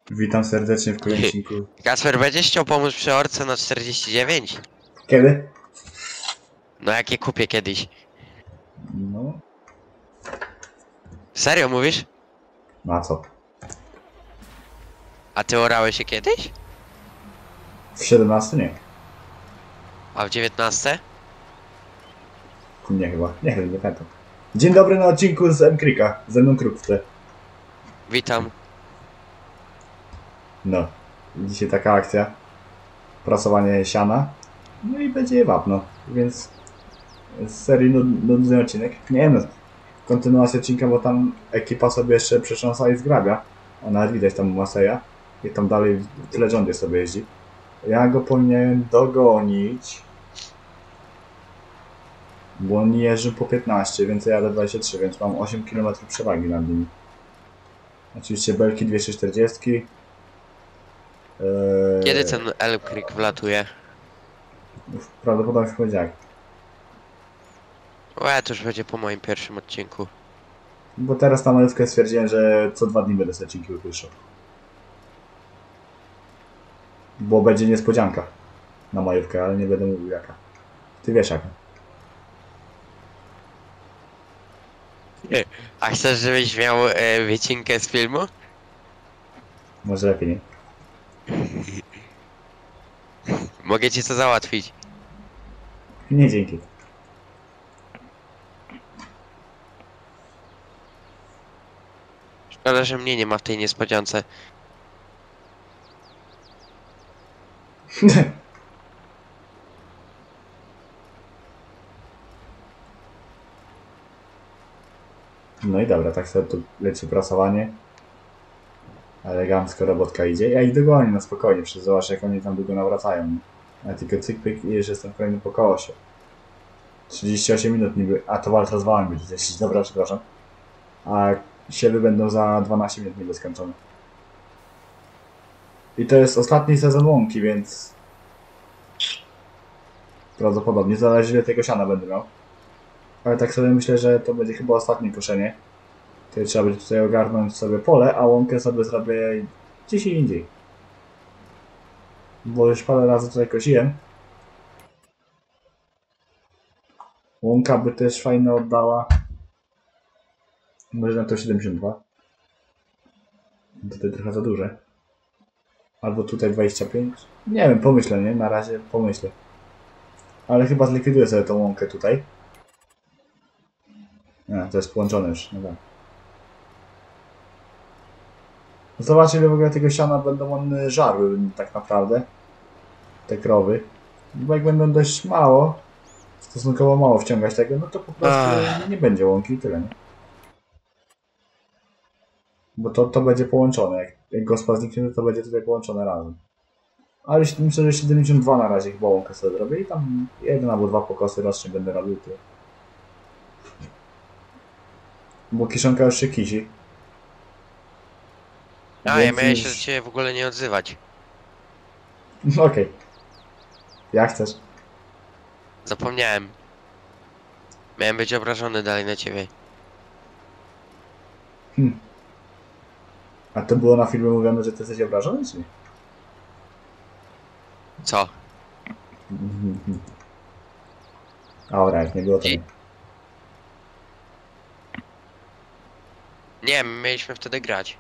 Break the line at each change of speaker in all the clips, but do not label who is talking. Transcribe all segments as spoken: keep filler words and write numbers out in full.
Witam serdecznie w kolejnym odcinku.
Kasper, będziesz chciał pomóc przy orce na czterdzieści dziewięć?
Kiedy?
No jak je kupię kiedyś.
No,
Serio mówisz?
na co?
A ty orałeś się kiedyś?
W siedemnaście nie.
A w dziewiętnaście?
Nie chyba. Nie wiem, nie pamiętam. Dzień dobry na odcinku z M-Krika. Ze mną Kruk w tle.
Witam.
No. Dzisiaj taka akcja. Prasowanie siana. No i będzie wapno. Więc z serii nud- nudny odcinek. Nie wiem, no. Kontynuacja odcinka, bo tam ekipa sobie jeszcze przetrząsa i zgrabia. A nawet widać tam Maseja. I tam dalej w tle rządzie sobie jeździ. Ja go powinienem dogonić. Bo oni jeżdżą po piętnaście, więc ja jadę dwadzieścia trzy, więc mam osiem kilometrów przewagi nad nimi. Oczywiście belki dwieście czterdzieści. Eee,
Kiedy ten Elm Creek wlatuje?
Prawdopodobnie w poniedziałek.
Łe, to już będzie po moim pierwszym odcinku.
Bo teraz na majówkę stwierdziłem, że co dwa dni będę sobie odcinki wypuszczał. Bo będzie niespodzianka na majówkę, ale nie będę mówił jaka. Ty wiesz jaka.
A chcesz, żebyś miał e, wycinkę z filmu?
Może lepiej, nie?
Mogę ci to załatwić.
Nie, dzięki.
Szkoda, że mnie nie ma w tej niespodziance.
No i dobra, tak sobie tu leci prasowanie. Elegancko robotka idzie. Ja ich dogonię na spokojnie, przecież zobacz jak oni tam długo nawracają. Ja tylko cyk pyk i już jestem w kolejnym po kołosie. trzydzieści osiem minut niby, a to walka z wałem będzie zjeść. Dobra, przepraszam. A siewy będą za dwanaście minut niby skończone. I to jest ostatni sezon łąki, więc prawdopodobnie zależy ile tego siana będę miał. Ale tak sobie myślę, że to będzie chyba ostatnie koszenie. To trzeba będzie tutaj ogarnąć sobie pole, a łąkę sobie zrobię gdzieś indziej. Bo już parę razy tutaj kosiłem. Łąka by też fajnie oddała. Może na to siedemdziesiąt dwa. Tutaj trochę za duże. Albo tutaj dwadzieścia pięć. Nie wiem, pomyślę, nie? Na razie pomyślę. Ale chyba zlikwiduję sobie tą łąkę tutaj. A, to jest połączone już. No tak. Zobaczcie, ile w ogóle tego siana będą one żarły tak naprawdę. Te krowy. Bo jak będą dość mało, stosunkowo mało wciągać tego, no to po prostu
Ach.
nie będzie łąki i tyle, nie? Bo to, to będzie połączone. Jak, jak gospa zniknie, to będzie tutaj połączone razem. Ale myślę, że siedemdziesiąt dwa na razie chyba łąkę sobie zrobię i tam jeden albo dwa pokosy rocznie będę robił. Tyle. Bo kiszonka już się kisi.
A, ja
Więc
miałem
już-
się do ciebie w ogóle nie odzywać.
No okej. Okay. Jak chcesz.
Zapomniałem. Miałem być obrażony dalej na ciebie.
Hm. A to było na filmie mówione, że ty jesteś obrażony, czy nie?
Co?
Dobra, jak nie było to nie.
Nie, my mieliśmy wtedy grać.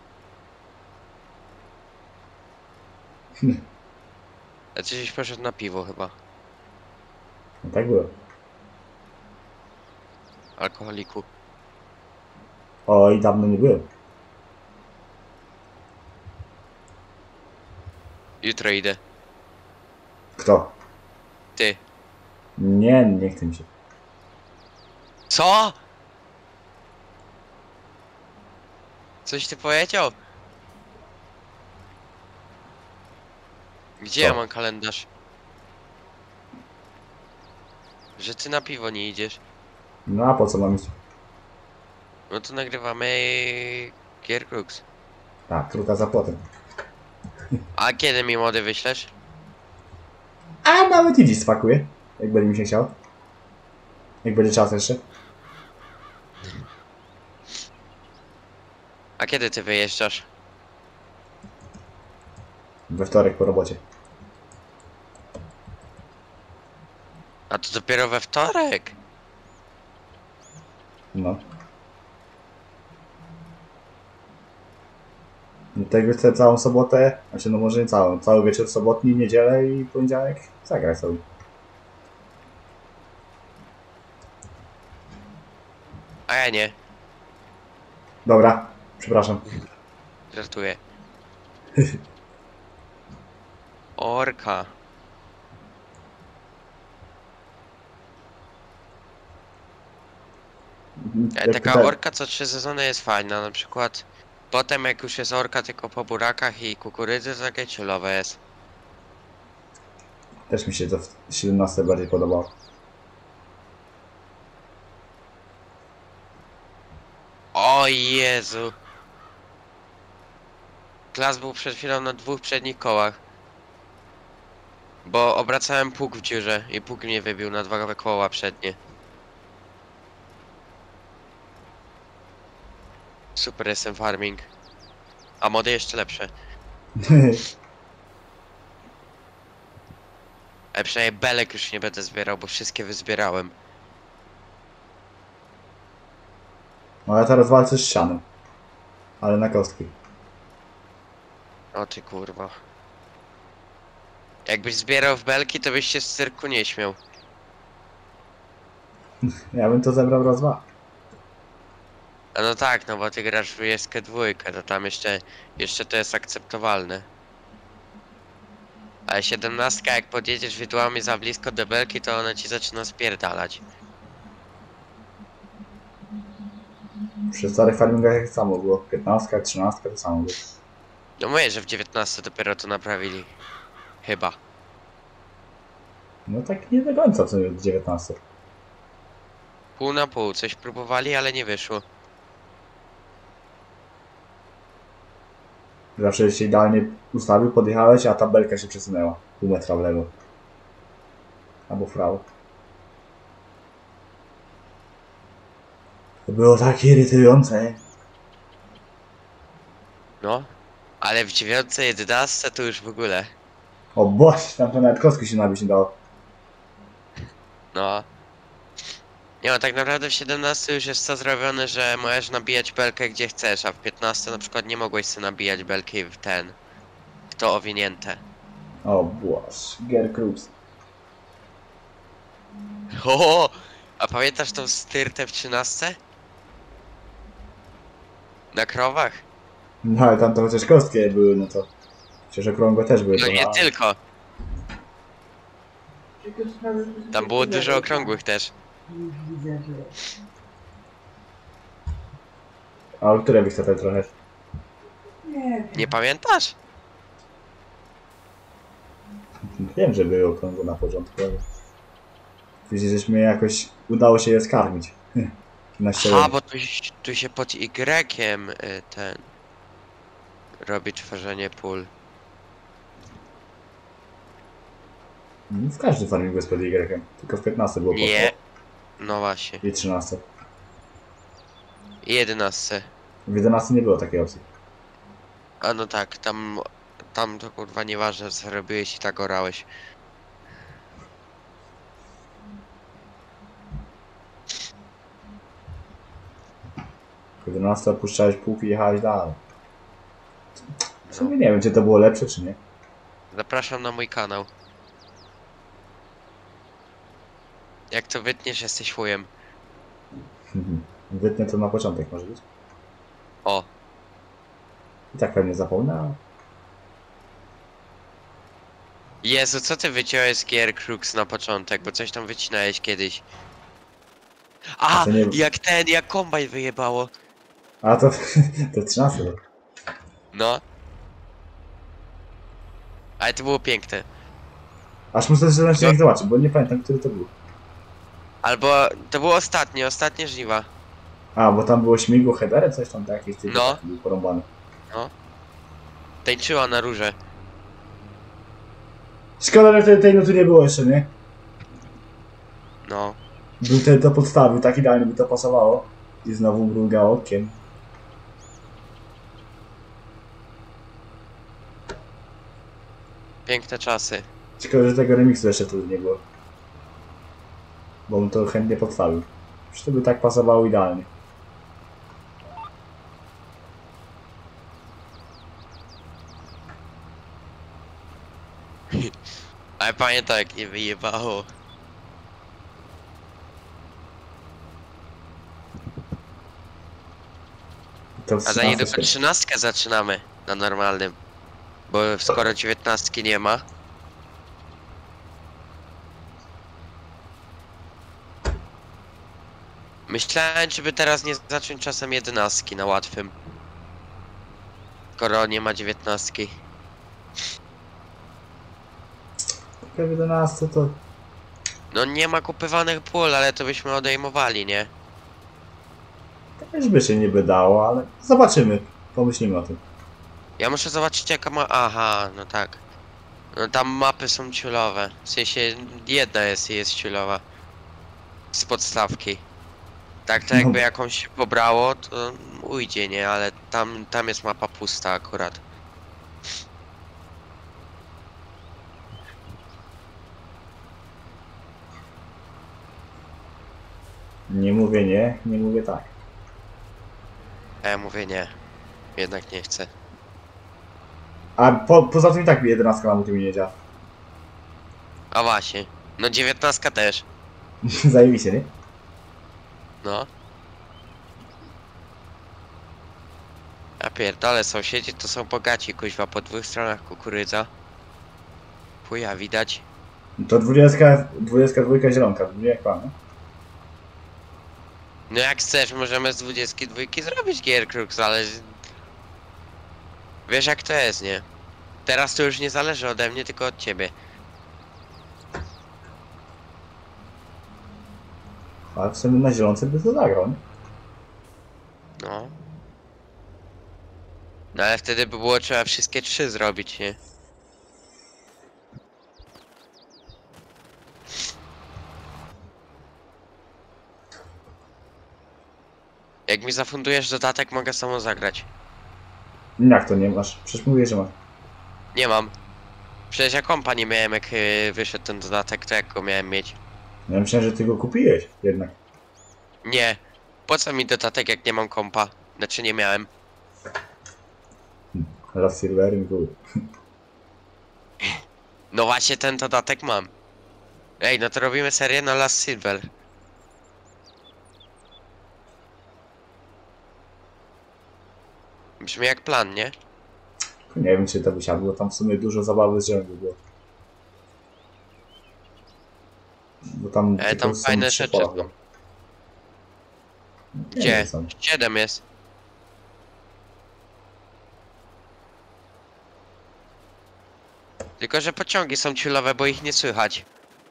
Hm.
A ty żeś poszedł na piwo chyba.
No tak było.
Alkoholiku.
Oj, dawno nie byłem.
Jutro idę.
Kto?
Ty.
Nie, nie chcę mi się.
Co? Coś ty powiedział? Gdzie
Co?
ja mam kalendarz? Że ty na piwo nie idziesz.
No a po co mam iść?
No to nagrywamy Gear Crux.
Tak, kruka za płotem.
A kiedy mi młody wyślesz?
A nawet i dziś spakuję. Jak będzie mi się chciał. Jak będzie czas jeszcze.
A kiedy ty wyjeżdżasz?
We wtorek po robocie.
A to dopiero we wtorek.
No. No tego chcę całą sobotę, znaczy no może nie całą, cały wieczór sobotni, niedzielę i poniedziałek zagrać sobie.
A ja nie.
Dobra, przepraszam.
Żartuję. Orka. E,
Jak
Taka
pyta-
orka co trzy sezony jest fajna, na przykład potem jak już jest orka tylko po burakach i kukurydzy, to takie chillowe jest.
Też mi się to w siedemnaście bardziej podobało.
O Jezu. Klas był przed chwilą na dwóch przednich kołach. Bo obracałem pług w dziurze i pług mnie wybił na dwa koła przednie. Super jestem farming. A mody jeszcze lepsze. Ale przynajmniej belek już nie będę zbierał, bo wszystkie wyzbierałem.
No ja teraz walczę z sianem. Ale na kostki.
O ty kurwa. Jakbyś zbierał w belki, to byś się z cyrku nie śmiał.
Ja bym to zebrał raz dwa.
A no tak, no bo ty grasz w dwudziestkę dwójkę, to tam jeszcze, jeszcze to jest akceptowalne. Ale siedemnastka jak podjedziesz widłami za blisko do belki, to ona ci zaczyna spierdalać.
Przy starych farmingach jak samo było. piętnastka, trzynastka to samo było.
No mówię, że w dziewiętnastce dopiero to naprawili. Chyba.
No tak nie do końca co jest dziewiętnaście.
Pół na pół, coś próbowali, ale nie wyszło.
Zawsze się idealnie ustawił, podjechałeś, a tabelka się przesunęła. Pół metra w lewo. Albo w prawo. To było tak irytujące.
No. Ale w dziewiątce, jedenastce to już w ogóle.
O boś, tam to nawet kostki się nabić nie dało.
No. Nie no, tak naprawdę w siedemnastce już jest to zrobione, że możesz nabijać belkę gdzie chcesz, a w piętnastce na przykład nie mogłeś sobie nabijać belki w ten... w to owinięte.
O boż, Gerkrux.
O! A pamiętasz tą styrtę w trzynastce? Na krowach?
No ale tam to chociaż kostki były, no to... Przecież okrągłe też były.
No
to
nie
na-
tylko. Tam było dużo okrągłych też.
Widzę, że...
A o które byś tutaj trochę?
Nie,
Nie pamiętasz?
Wiem, że były okrągłe na początku, ale... Później żeśmy jakoś... Udało się je skarmić. Na
A,
ściele.
bo tu, tu się pod Y y, ten... robi tworzenie pól.
W każdym farmingu jest pod Y, tylko w piętnastce było
Nie. No właśnie.
po... I trzynastce.
I jedenastce.
W jedenastce nie było takiej opcji.
A no tak, tam... Tam to kurwa nieważne co robiłeś i tak orałeś.
W jedenastce opuszczałeś pług i jechałeś dalej. W
No.
sumie nie wiem, czy to było lepsze, czy nie.
Zapraszam na mój kanał. Jak to wytniesz, jesteś chujem.
Wytnę to na początek może być.
O,
I tak pewnie zapomnę, ale...
Jezu, co ty wyciąłeś z Gear Crux na początek, bo coś tam wycinałeś kiedyś. A,
A to nie-
jak ten, jak kombajn wyjebało.
A to... to trzynaste było.
No. Ale to było piękne.
Aż muszę że
No.
jak zobaczyć, bo nie pamiętam, który to był.
Albo, to było ostatnie, ostatnie żniwa.
A, bo tam było śmigło, headery, coś tam takich typów
No.
był porąbany.
Tańczyła na róże.
Szkoda, że tej, tej no tu nie było jeszcze, nie?
No.
Był ten do podstawy, tak idealnie by to pasowało. I znowu mrugał okiem.
Piękne czasy.
Ciekawe, że tego remiksu jeszcze tu nie było. Bo bym to chętnie podstawił. Przecież to by tak pasowało idealnie.
Ale pamiętam jak nie wyjebało.
To
A za niedługo
trzynasteczkę.
trzynastkę zaczynamy na normalnym. Bo skoro dziewiętnastki nie ma. Myślałem, czy by teraz nie zacząć czasem jedenastki na łatwym. Skoro nie ma dziewiętnastki.
Taka w jedenastce to...
No nie ma kupywanych pól, ale to byśmy odejmowali, nie?
Też by się niby dało, ale zobaczymy. Pomyślimy o tym.
Ja muszę zobaczyć jaka ma... Aha, no tak. No tam mapy są ciulowe. W sensie jedna jest i jest ciulowa. Z podstawki. Tak to jakby
No.
jakąś się pobrało, to ujdzie, nie? Ale tam, tam jest mapa pusta akurat.
Nie mówię nie, nie mówię tak.
A ja mówię nie. Jednak nie chcę.
A po, poza tym i tak jedenastka na multimie nie działa.
A właśnie. No dziewiętnastka też.
Zajebiście, nie?
No. A pierdolę, sąsiedzi to są bogaci, kuźwa, po dwóch stronach kukurydza. Chuja, widać.
To dwudziestka, dwudziestka dwójka zielonka, nie jak pan, nie?
No jak chcesz, możemy z dwudziestki dwójki zrobić Gierkrux, ale... Wiesz jak to jest, nie? Teraz to już nie zależy ode mnie, tylko od ciebie.
Ale w sumie na zielonce by to zagrał, nie?
No. No ale wtedy by było trzeba wszystkie trzy zrobić, nie? Jak mi zafundujesz dodatek, mogę samo zagrać.
Jak to nie masz? Przecież mówię, że masz.
Nie mam. Przecież ja kompa nie miałem jak yy, wyszedł ten dodatek, to jak go miałem mieć?
Ja myślałem, że ty go kupiłeś jednak.
Nie. Po co mi dodatek jak nie mam kompa? Znaczy nie miałem.
Raz Silverem był.
No właśnie ten dodatek mam. Ej, no to robimy serię na Last Silver. Brzmi jak plan, nie?
Nie wiem, czy to by siadło. Tam w sumie dużo zabawy z rzędu było. Bo tam,
Ej,
tylko
tam
są
fajne
trzy
rzeczy
pola
są.
chyba. Nie
Gdzie?
wiem, są.
Siedem jest. Tylko, że pociągi są ciulowe, bo ich nie słychać.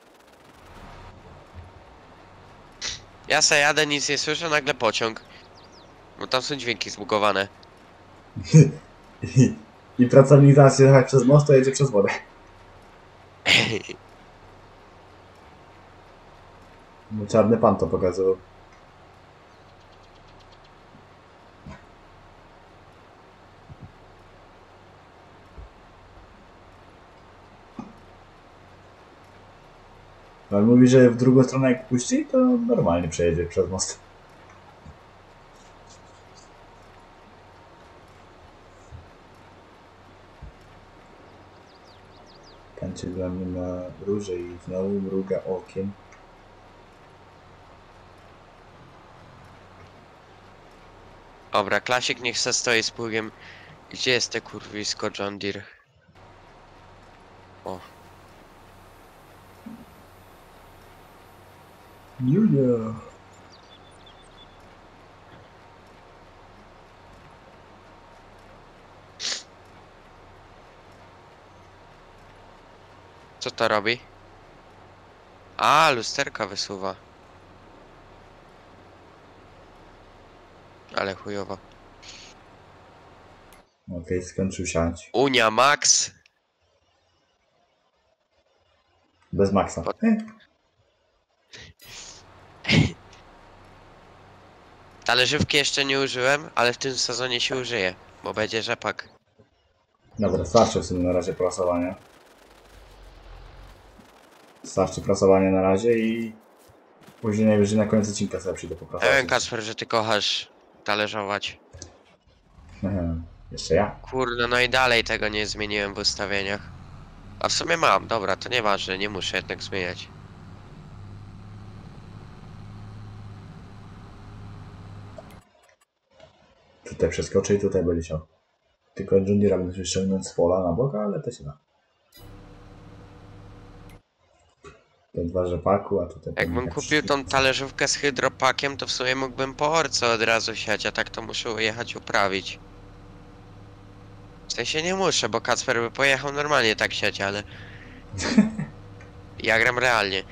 Ja se jadę, nic nie słyszę, nagle pociąg. Bo tam są dźwięki zbugowane.
I, I pracownik zamiast się jechać przez most, to jedzie przez wodę. No, czarny pan to pokazywał. Ale mówi, że w drugą stronę jak puści, to normalnie przejedzie przez most. Tańczy dla mnie na róże i znowu mruga okiem.
Dobra, klasik niech se stoi z pługiem. Gdzie jest te kurwisko John Deere? O,
Julia.
co to robi? A, lusterka wysuwa. Ale chujowo.
Okej, okay, skończył siać.
Unia Max.
Bez maksa.
Pod-
Eh,
Talerzówki jeszcze nie użyłem, ale w tym sezonie się użyje, bo będzie rzepak.
Dobra, starczy w sumie na razie prasowania. Starczy prasowanie na razie i później najwyżej na koniec odcinka sobie przyjdę
Ja
poprasować.
wiem, Kacper, że ty kochasz talerzować.
Jeszcze ja.
Kurde, no i dalej tego nie zmieniłem w ustawieniach. A w sumie mam, dobra, to nieważne, nie muszę jednak zmieniać.
Tutaj przeskoczę i tutaj będzie się. Tylko John Deere będę ściągnąć z pola na bok, ale to się da. Te dwa rzepaku, a tutaj...
Jakbym
pewnie
kupił
tak
tą talerzówkę z hydropakiem, to w sumie mógłbym po orce od razu siać, a tak to muszę jechać uprawić. W sensie nie muszę, bo Kacper by pojechał normalnie tak siać, ale... Ja gram realnie.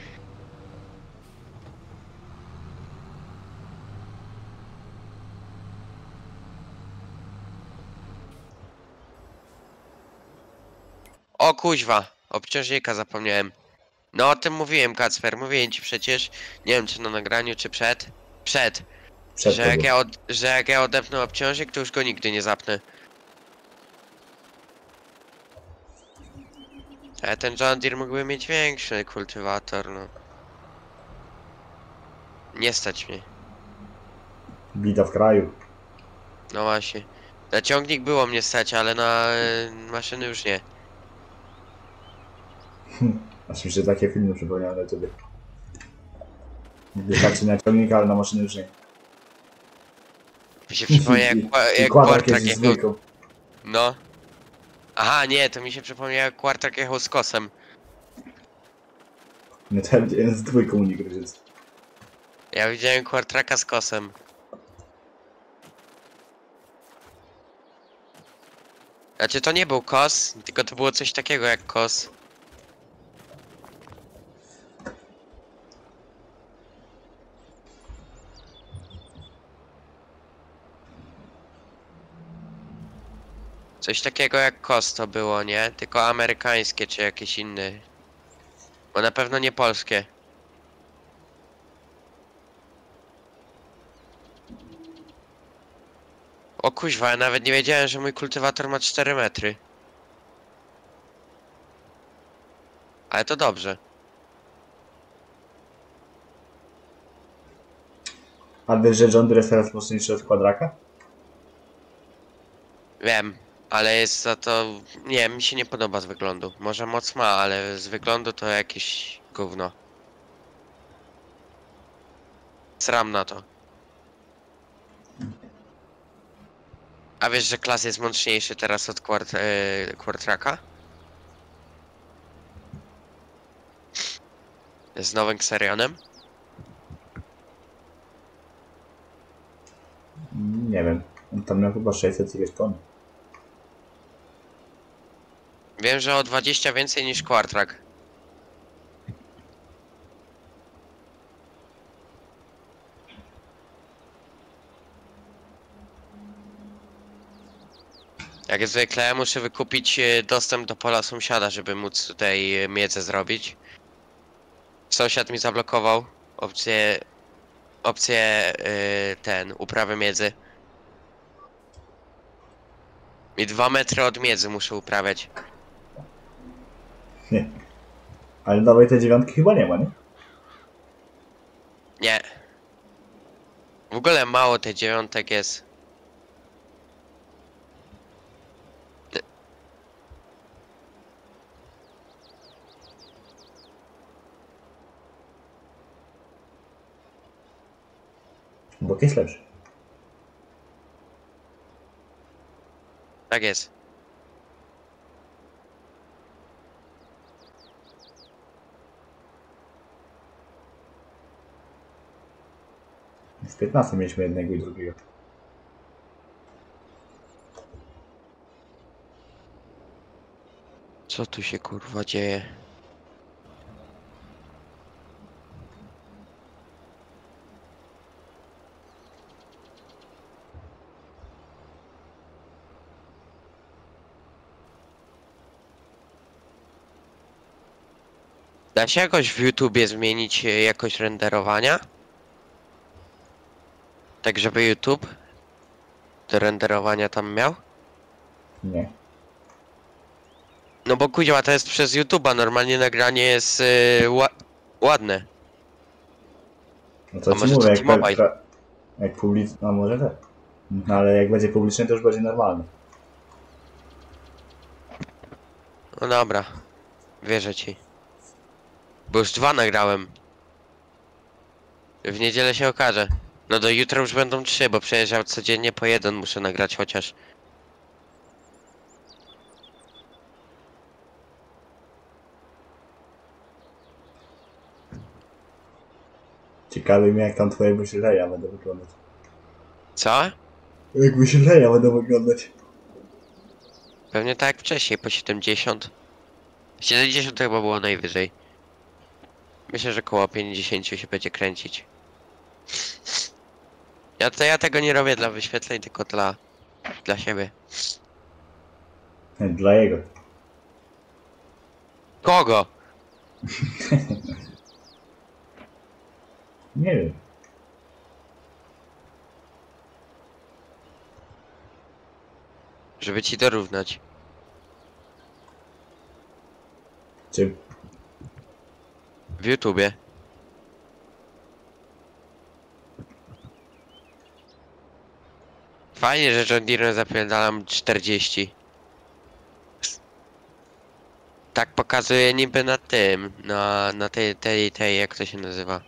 O kuźwa, obciążnika zapomniałem. No o tym mówiłem, Kacper, mówiłem ci przecież. Nie wiem czy na nagraniu, czy przed. Przed.
Przed
Że jak,
tego.
ja od, że jak ja odepnę obciążnik, to już go nigdy nie zapnę. Ale ten John Deere mógłby mieć większy kultywator, no. Nie stać mnie.
Bida w kraju.
No właśnie. Na ciągnik było mnie stać, ale na e, maszyny już nie.
Aż mi się takie filmy przypomniały na YouTube. Wystarczy na ciągnik, ale na maszyny już nie.
Mi się przypomniał jak,
I,
kła-
i
jak
kwadrak
Quartrak
jest z
jechał.
dwójką.
No. Aha, nie, to mi się przypomniał jak Quartrak jechał z kosem.
Nie, to ja widziałem z dwójką u nich rodzic.
Ja widziałem Quartraka z kosem. Znaczy to nie był kos, tylko to było coś takiego jak kos. Coś takiego jak kos to było, nie? Tylko amerykańskie czy jakieś inne. Bo na pewno nie polskie. O kuźwa, ja nawet nie wiedziałem, że mój kultywator ma cztery metry. Ale to dobrze.
A wiesz, że John Deere jest teraz mocniejszy od kwadraka?
Wiem, ale jest za to... Nie, mi się nie podoba z wyglądu. Może moc ma, ale z wyglądu to jakieś gówno. Sram na to. A wiesz, że klas jest mocniejszy teraz od Quart yy, Quartraka? Z nowym Xerionem?
Nie wiem. On tam miał chyba sześćset ileś koni.
Wiem, że o dwadzieścia więcej niż Quartrak. Jak zwykle muszę wykupić e, dostęp do pola sąsiada, żeby móc tutaj e, miedzę zrobić. Sąsiad mi zablokował opcję, opcję e, ten, uprawy miedzy. I dwa metry od miedzy muszę uprawiać.
Nie. Ale nowej tej dziewiątki chyba nie ma, nie?
Nie. W ogóle mało tych dziewiątek jest.
Bok jest lepszy.
Tak jest.
W piętnastym mieliśmy jednego i drugiego.
Co tu się kurwa dzieje? Da się jakoś w YouTubie zmienić e, jakość renderowania? Tak żeby YouTube do renderowania tam miał?
Nie.
No bo kuźwa, to jest przez YouTube'a, normalnie nagranie jest yy, ła ładne.
No to
A
ci
może
mówię,
to
jak, pe-
T-Mobile?
pra- jak publiczny, no może tak. No ale jak będzie publiczny, to już będzie normalny.
No dobra, wierzę ci. Bo już dwa nagrałem. W niedzielę się okaże. No do jutra już będą trzy, bo przecież ja codziennie po jeden muszę nagrać chociaż.
Ciekawi mnie, jak tam twoje wyświetlenia będą wyglądać.
Co?
Jak wyświetlenia będą wyglądać.
Pewnie tak jak wcześniej, po siedemdziesiąt. siedemdziesiąt to chyba było najwyżej. Myślę, że koło pięćdziesiąt się będzie kręcić. Ja to ja tego nie robię dla wyświetleń, tylko dla... dla siebie.
Dla jego.
Kogo?
Nie wiem.
Żeby ci dorównać.
Czy
W YouTubie. Fajnie, że John Deere zapierdalam czterdzieści. Tak pokazuje niby na tym, na, na tej, tej, tej, jak to się nazywa?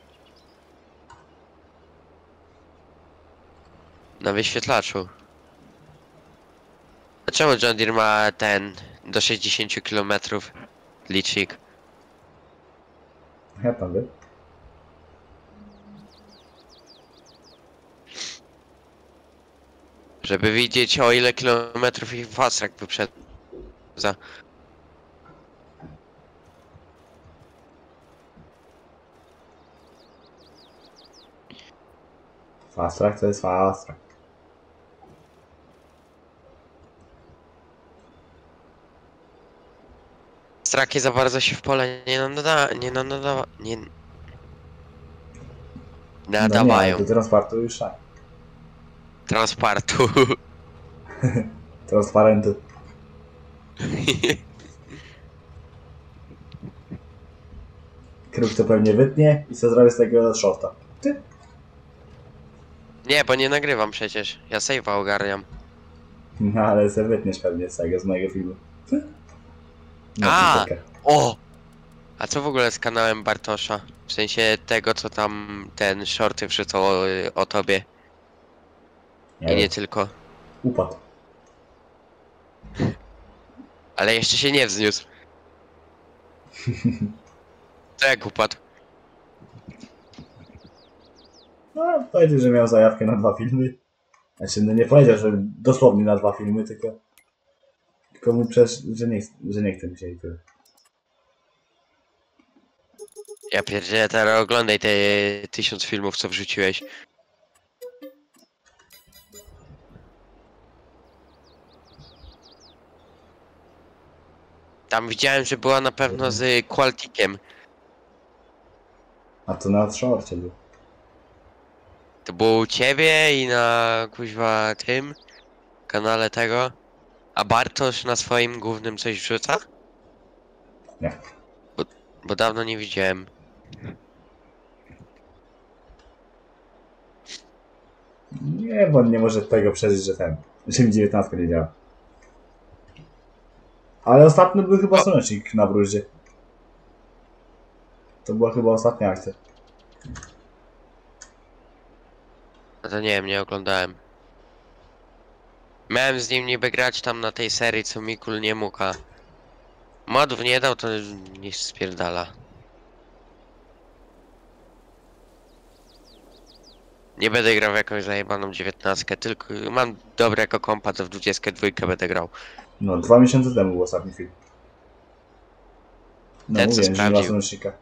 Na wyświetlaczu. A czemu John Deere ma ten, do sześćdziesięciu kilometrów licznik?
ja tam wiem.
Żeby widzieć o ile kilometrów ich Fastrak wyprzedza.
Fast track to jest fast track.
Straki za bardzo się w pole nie nada, nie nada, nie
No nie,
nadawają.
ale do transportu już tak.
Transportu.
Transparentu. Kruk to pewnie wytnie i co zrobię z tego shorta. Ty?
Nie, bo nie nagrywam przecież. Ja save'a ogarniam.
No ale se wytniesz pewnie z tego, z mojego filmu. Ty? No,
A!
tylko.
O! A co w ogóle z kanałem Bartosza? W sensie tego, co tam ten shorty wrzucał o, o tobie.
Nie
I nie
wiem.
tylko.
Upadł.
Ale jeszcze się nie wzniósł. To jak upadł?
No, powiedział, że miał zajawkę na dwa filmy. Znaczy, no nie powiedział, że dosłownie na dwa filmy, tylko... Tylko mu przecież, że nie, że nie chce mi się i tyle.
Ja pierdzielę, teraz oglądaj te tysiąc filmów, co wrzuciłeś. Tam widziałem, że była na pewno z Qualtikiem.
A to na shorcie był.
To było u ciebie i na kuźwa tym kanale tego. A Bartosz na swoim głównym coś wrzuca?
Nie.
Bo, bo dawno nie widziałem.
Nie, bo on nie może tego przeżyć, że ten... że mi dziewiętnastka nie działa. Ale ostatnio był chyba
O.
słonecznik na bruździe. To była chyba ostatnia akcja.
No to nie wiem, nie oglądałem. Miałem z nim niby grać tam na tej serii, co Mikul nie mógł, a modów nie dał, to niech spierdala. Nie będę grał w jakąś zajebaną dziewiętnastkę, tylko mam dobrego kompa, to w dwudziestkę dwójkę będę grał.
No, dwa miesiące temu był ostatni film. No
Ten, co
mówiłem, że nie ma
sprawdził.
słonecznika.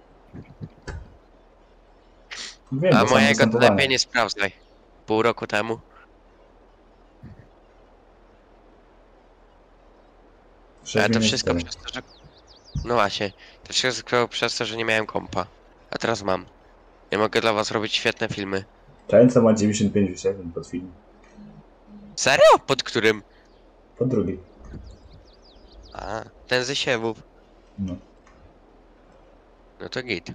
Wiem,
A
bo sam
mojego to
występowania.
lepiej nie sprawdzaj. Pół roku temu.
Sześć
Ale to
miesięcy
wszystko
temu.
przez to, że... No właśnie. To wszystko przez to, że nie miałem kompa. A teraz mam. Ja mogę dla was robić świetne filmy.
Ten, co ma dziewięćdziesiąt pięć wyświetleń pod film.
Serio? Pod którym?
Pod drugi.
A, ten ze siewów.
No.
No to git.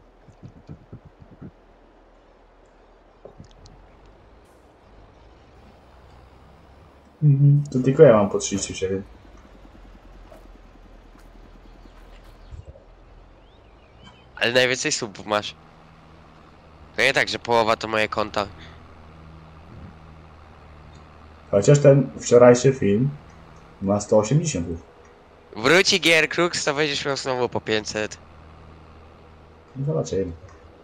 Mhm. To tylko ja mam po trzydzieści siedem.
Ale najwięcej subów masz. To nie tak, że połowa to moje konta.
Chociaż ten wczorajszy film ma sto osiemdziesiąt.
Wróci Gear Crux, to będziesz miał znowu po pięćset.
Zobaczymy.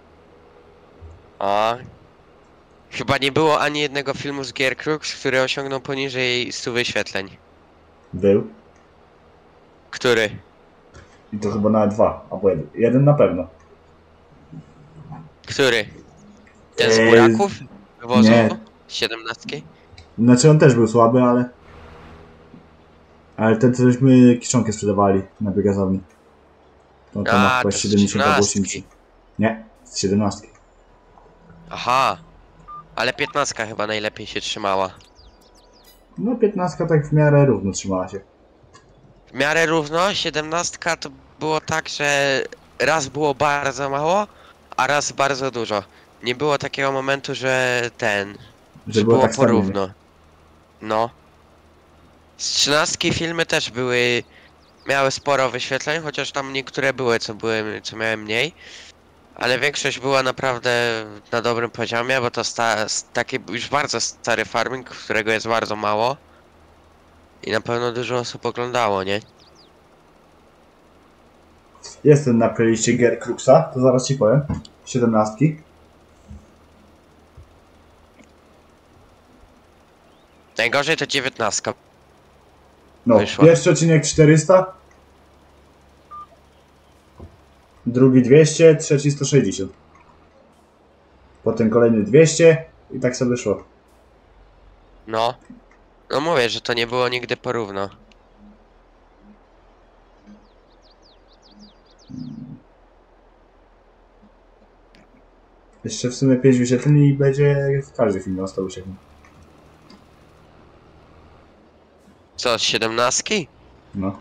O. Chyba nie było ani jednego filmu z Gear Crux, który osiągnął poniżej stu wyświetleń.
Był.
Który?
I to chyba nawet dwa, albo jeden. Jeden na pewno.
Który? Ten z
Eee,
buraków? Wywozu?
nie.
Siedemnastki?
Znaczy on też był słaby, ale... Ale ten, co żeśmy kiszonkę sprzedawali na biogazowni. To, to
A,
ma chyba
to z
siedemdziesiąt albo
siedemnastki.
osiemdziesiąt. Nie, z siedemnastki.
Aha. Ale piętnastka chyba najlepiej się trzymała.
No piętnastka tak w miarę równo trzymała się.
W miarę równo, siedemnastka to było tak, że raz było bardzo mało, a raz bardzo dużo. Nie było takiego momentu, że ten, że było
tak stabilnie.
porówno. No. Z trzynastki filmy też były, miały sporo wyświetleń, chociaż tam niektóre były, co były, co miały mniej. Ale większość była naprawdę na dobrym poziomie, bo to sta, taki już bardzo stary farming, którego jest bardzo mało. I na pewno dużo osób oglądało, nie?
Jestem na playliście Gear Cruxa, to zaraz ci powiem. siedemnastki.
Najgorzej to dziewiętnastka.
No,
Wyszła.
pierwszy odcinek czterysta. Drugi dwieście, trzeci sto sześćdziesiąt. Potem kolejny dwieście i tak sobie szło.
No. No mówię, że to nie było nigdy porówno.
Jeszcze w sumie pięć wyświetleń i będzie w każdy film miał sto wyświetleń.
Co, z siedemnastki?
No,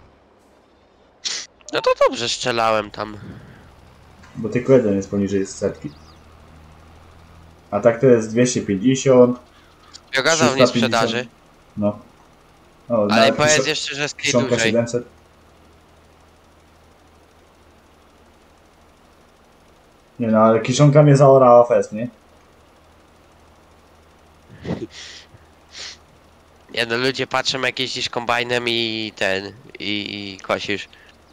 No to dobrze strzelałem tam.
bo tylko jeden jest poniżej setki. A tak to jest dwieście pięćdziesiąt.
Biogazowni
trzysta pięćdziesiąt.
sprzedaży.
No. O,
Ale
na
powiedz
kiszo-
jeszcze, że z tej
kiszonka
dużej.
siedemset. Nie no, ale kiszonka mnie zaorała fest, nie?
Nie no, ludzie patrzą jak jeździsz kombajnem i ten, i, i kosisz.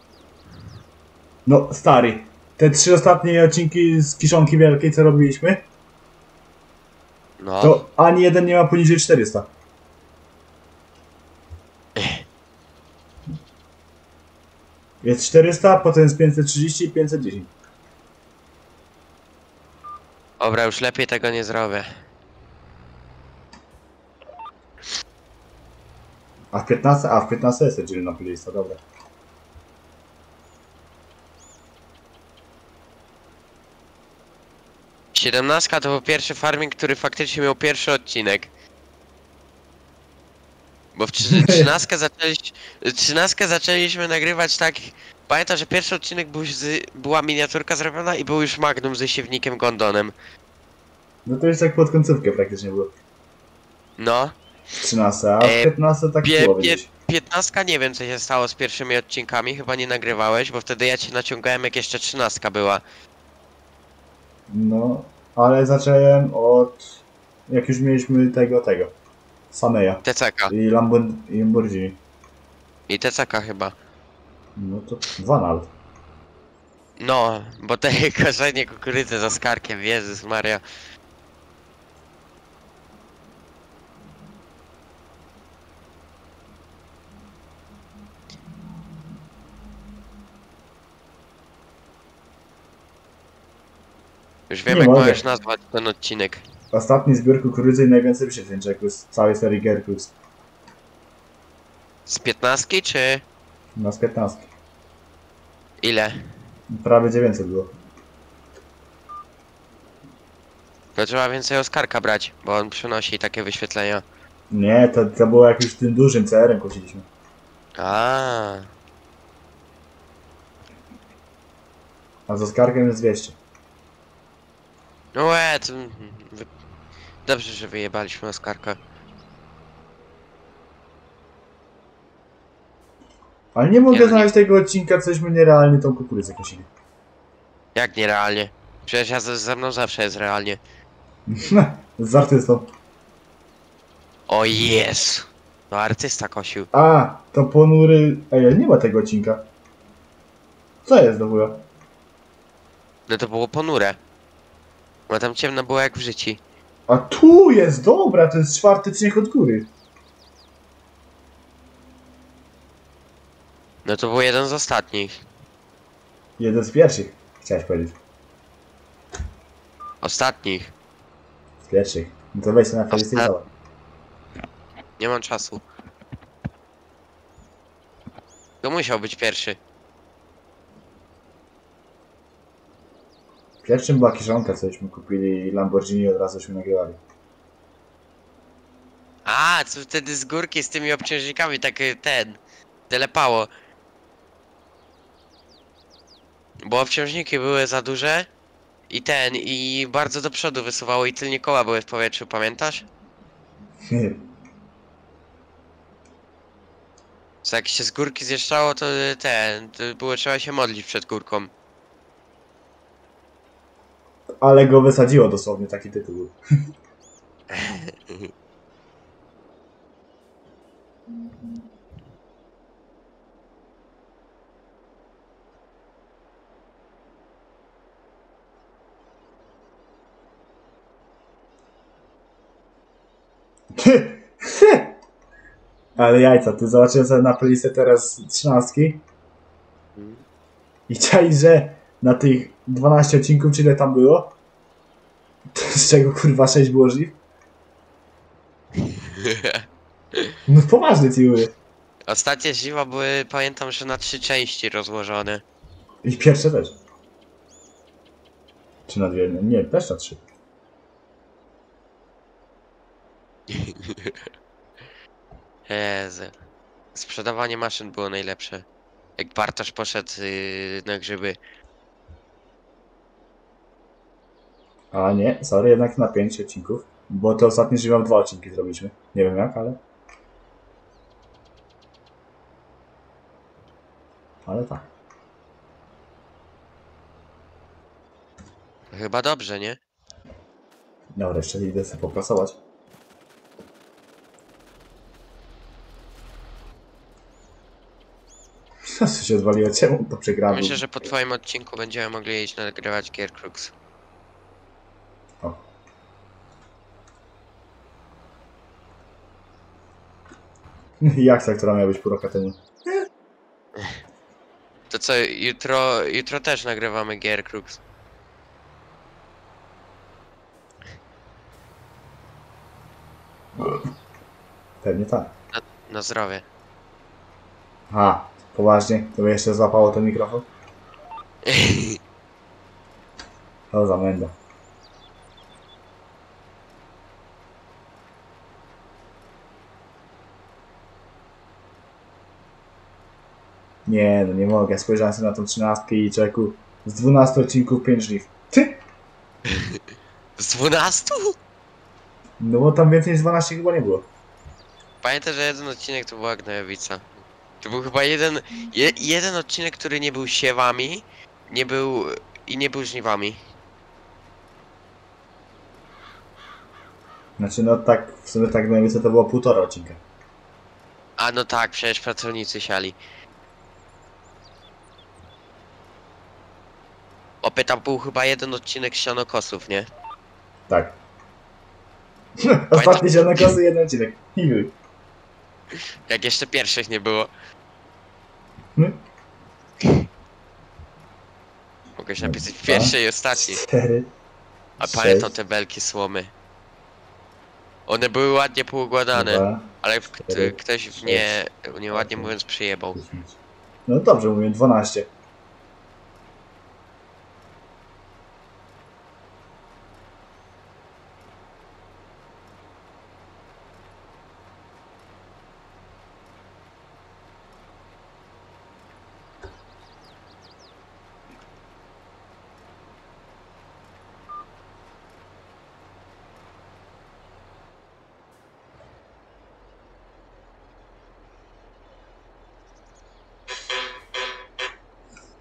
No, stary. Te trzy ostatnie odcinki z kiszonki wielkiej, co robiliśmy,
No.
to ani jeden nie ma poniżej czterysta. Jest czterysta, potem jest pięćset trzydzieści i pięćset dziesięć.
Dobra, już lepiej tego nie zrobię.
A w piętnaście, a w piętnaście jest dzielna playlista, dobra.
siedemnastka to był pierwszy farming, który faktycznie miał pierwszy odcinek. Bo w trzynastkę zaczęliśmy, trzynastkę zaczęliśmy nagrywać tak. Pamiętam, że pierwszy odcinek był z, była miniaturka zrobiona i był już Magnum ze siewnikiem Gondonem.
No to już tak pod końcówkę praktycznie było.
No.
trzynaście, a w
E,
piętnaście tak
Pie,
było
pie,
gdzieś.
piętnastka nie wiem co się stało z pierwszymi odcinkami, chyba nie nagrywałeś, bo wtedy ja cię naciągałem jak jeszcze trzynastka była.
No, ale zacząłem od... Jak już mieliśmy tego, tego. Sameja.
T C K.
I Lambor- i Lamborghini.
I T C K chyba.
No to dwa nawet.
No, bo te korzenie kukurydzy z Oskarkiem, Jezus Maria. Już wiem
Nie
jak
mogę.
możesz nazwać ten odcinek.
Ostatni zbiór kukurydzy i najwięcej wyświetleń z całej serii Gear Crux.
Z piętnastki czy
No z piętnaście.
ile?
Prawie dziewięćset było.
To trzeba więcej Oskarka brać, bo on przynosi takie wyświetlenia.
Nie, to, to było jak już tym dużym C R-em kłóciliśmy.
A,
A za skargiem jest dwieście.
No łe, to... wy- Dobrze, że wyjebaliśmy Oskarka.
Ale nie mogę
Nie no, nie-
znaleźć tego odcinka, cośmy nierealnie tą kukurydzę kosili.
Jak nierealnie? Przecież ja ze, ze mną zawsze jest realnie.
Z artystą.
O jest! No artysta kosił.
A, to ponury... Ej, nie ma tego odcinka. Co jest do chuja?
No to było ponure. Bo tam ciemno było jak w życiu.
A tu jest, dobra, to jest czwarty odcinek od góry.
No to był jeden z ostatnich.
Jeden z pierwszych, chciałeś powiedzieć.
Ostatnich.
Z pierwszych. No to weź sobie na playlistę i
Osta-
zobacz.
Nie mam czasu. To musiał być pierwszy.
Pierwszym była kieszonka, cośmy kupili Lamborghini i od razuśmy nagrywali.
A, co wtedy z górki z tymi obciążnikami tak y, ten... Telepało. Bo obciążniki były za duże. I ten, i bardzo do przodu wysuwało i tylnie koła były w powietrzu, pamiętasz? Co jak się z górki zjeżdżało, to y, ten, to było trzeba się modlić przed górką.
Ale go wysadziło dosłownie, taki tytuł był. Ale jajca, ty zobaczyłem sobie na playlistę teraz trzynastki i czai, że na tych dwanaście odcinków, czy ile tam było, to z czego kurwa sześć było żyw? No poważnie ci mówię.
Ostatnie zima były, pamiętam, że na trzy części rozłożone.
I pierwsze też. Czy na dwie? Nie, też na trzy.
Jezu. Sprzedawanie maszyn było najlepsze. Jak Bartosz poszedł yy, na grzyby.
A nie, sorry, jednak na pięć odcinków. Bo to ostatnie żywa dwa odcinki zrobiliśmy. Nie wiem jak, ale... Ale tak.
Chyba dobrze, nie?
Dobra, jeszcze idę sobie poprasować. Co się zwaliło? Czemu to przegrałem?
Myślę, że po twoim odcinku będziemy mogli iść nagrywać Gearcrux.
O. Jak ta, która miała być pół roku temu?
To co, jutro, jutro też nagrywamy Gearcrux.
Pewnie tak.
Na, na zdrowie.
Aha, poważnie? To by jeszcze złapało ten mikrofon? O, zamęda. Nie, no nie mogę. Spojrzałem sobie na tą trzynastkę i czeku z dwunastu odcinków pięć żniw. Ty!
Z dwunastu?
No bo tam więcej niż dwanaście chyba nie było.
Pamiętaj, że jeden odcinek to była Gnojowica. To był chyba jeden, je, jeden odcinek, który nie był siewami, nie był i nie był żniwami.
Znaczy no tak, w sumie tak najmniej to było półtora odcinka.
A no tak, przecież pracownicy siali. Opie, tam był chyba jeden odcinek sianokosów, nie?
Tak. Ostatni zielonokosy, jeden odcinek. I był.
Jak jeszcze pierwszych nie było.
Hmm?
Mogłeś napisać pierwszy i ostatni.
Cztery.
A
sześć,
pamiętam te belki słomy. One były ładnie poukładane,
dwa,
ale w,
cztery,
ktoś w
sześć,
nie, nieładnie
osiem,
mówiąc, przyjebał.
dziesięć. No dobrze mówię, dwanaście.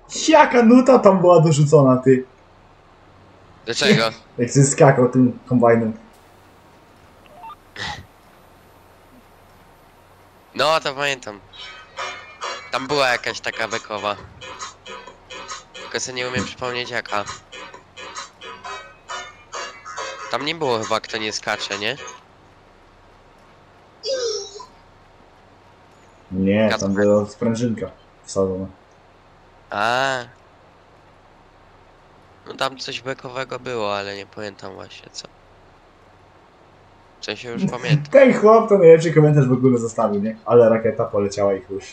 Jaka nuta tam była dorzucona, ty.
Dlaczego?
Jak się skakał tym kombajnem.
No, to pamiętam. Tam była jakaś taka bekowa. Tylko sobie nie umiem przypomnieć jaka. Tam nie było chyba kto nie skacze, nie?
Nie,
Kacper.
tam była sprężynka wsadzona.
A. No tam coś bekowego było, ale nie pamiętam właśnie co. W sensie już pamiętam.
Ten chłop to najlepszy komentarz w ogóle zostawił, nie? Ale rakieta poleciała i chuj.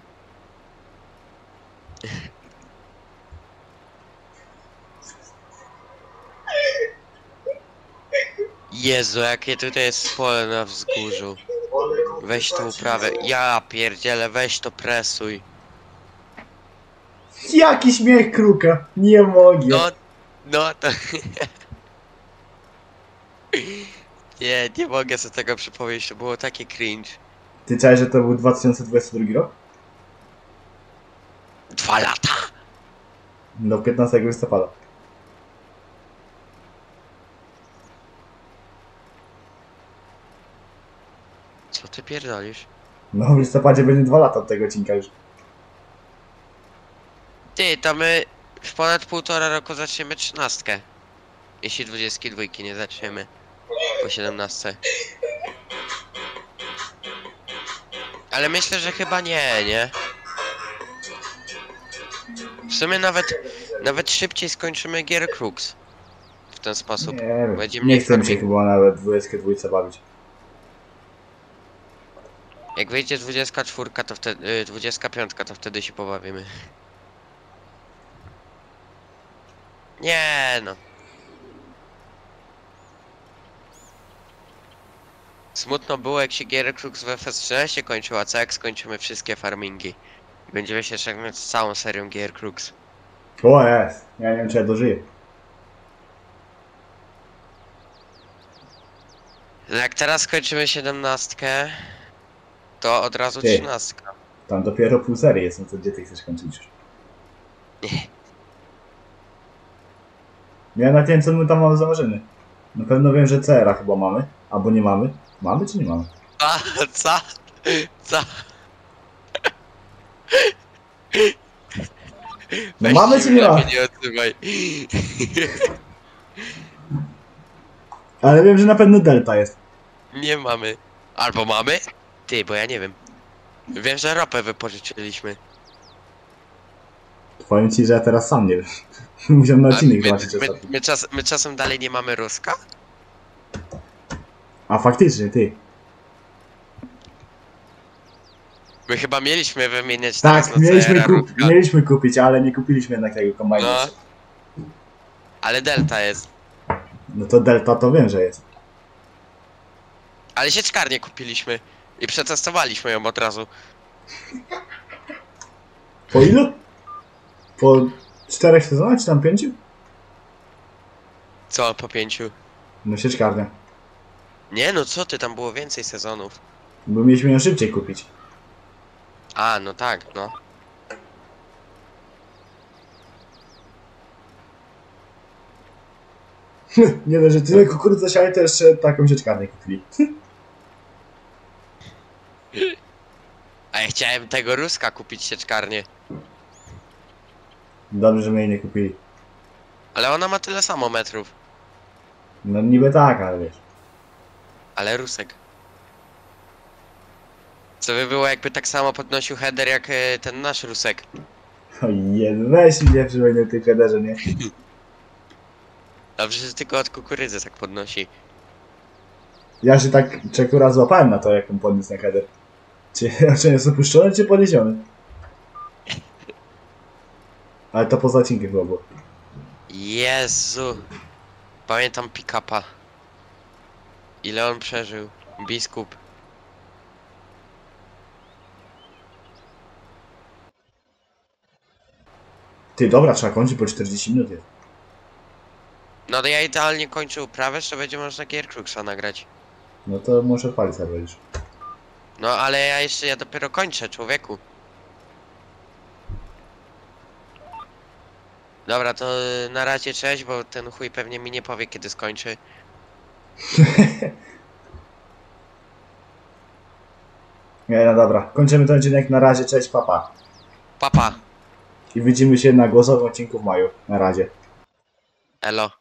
Jezu, jakie tutaj jest pole na wzgórzu. Weź to uprawę. Ja pierdzielę, weź to presuj.
Jaki śmiech kruka! Nie mogę!
No, no to... Nie, nie mogę sobie tego przypomnieć, to było takie cringe.
Ty czaisz, że to był dwa tysiące dwudziesty drugi rok?
Dwa lata!
Do piętnastego listopada.
Co ty pierdolisz?
No w listopadzie będzie dwa lata od tego odcinka już.
Ty, to my w ponad półtora roku zaczniemy trzynastkę. Jeśli dwudziestki dwójki nie zaczniemy. Po siedemnastce. Ale myślę, że chyba nie, nie? W sumie nawet, nawet szybciej skończymy Gear Crux. W ten sposób.
Nie wiem,
Będzie
nie
mniej
chcę mi się
farmingu.
chyba nawet dwudziestkę dwójce bawić.
Jak wyjdzie dwudziestka czwórka, to wtedy, y, dwudziestka piątka, to wtedy się pobawimy. Nie no. Smutno było jak się Gear Crux w F S trzynaście kończył, a co jak skończymy wszystkie farmingi. I będziemy się żegnać z całą serią Gear Crux.
O jest! Ja nie wiem, czy ja dożyję.
No jak teraz skończymy siedemnastkę, to od razu
Ty.
trzynastka.
Tam dopiero pół serii jest, no to gdzie ty chcesz kończyć już? Ja na tym, co my tam mamy założony. Na pewno wiem, że C R a chyba mamy. Albo nie mamy. Mamy czy nie mamy?
A, co? Co?
No
Weź
mamy
się
czy nie mamy?
lepiej nie odzywaj.
Ale wiem, że na pewno Delta jest.
Nie mamy. Albo mamy? Ty, bo ja nie wiem. Wiem, że ropę wypożyczyliśmy.
Powiem ci, że ja teraz sam nie wiem. Musiałem na
A
odcinek
my,
zobaczyć
my,
ostatnio.
my, czas, my czasem dalej nie mamy Ruska?
A faktycznie, ty.
My chyba mieliśmy wymieniać teraz
Tak,
na
mieliśmy,
C R a
kup
Ruska.
mieliśmy kupić, ale nie kupiliśmy jednak tego kombajnu.
No.
jeszcze.
Ale Delta jest.
No to Delta to wiem, że jest.
Ale sieczkarnię kupiliśmy. I przetestowaliśmy ją od razu.
Po ilu? Po czterech sezonach, czy tam pięciu?
Co po pięciu?
No sieczkarnia.
Nie no, co ty, tam było więcej sezonów.
Bo mieliśmy ją szybciej kupić.
A, no tak, no.
Nie dość, że tyle kukurydzy siali, to jeszcze taką sieczkarnię kupili.
A ja chciałem tego Ruska kupić sieczkarnię.
Dobrze, że my jej nie kupili.
Ale ona ma tyle samo metrów.
No niby tak, ale wiesz.
Ale Rusek. Co by było jakby tak samo podnosił header jak e, ten nasz Rusek.
Ojej, weź mnie przypomnę w tej headerze, nie?
Dobrze, że tylko od kukurydzy tak podnosi.
Ja się tak czekura złapałem na to, jak on podniósł na header. Czy, czy jest opuszczony, czy podniesiony? Ale to poza odcinkiem chyba było.
Jezu. Pamiętam pick-upa. Ile on przeżył? Biskup.
Ty, dobra, trzeba kończyć, po czterdzieści minut jest.
No to ja idealnie kończę uprawę, że będzie można Gear Cruxa nagrać.
No to muszę odpalić serwer już.
No ale ja jeszcze, ja dopiero kończę, człowieku. Dobra, to y, na razie cześć, bo ten chuj pewnie mi nie powie kiedy skończy.
Nie, no dobra. Kończymy ten odcinek. Na razie, cześć, papa.
Papa,
I widzimy się na głosowym odcinku w maju. Na razie.
elo.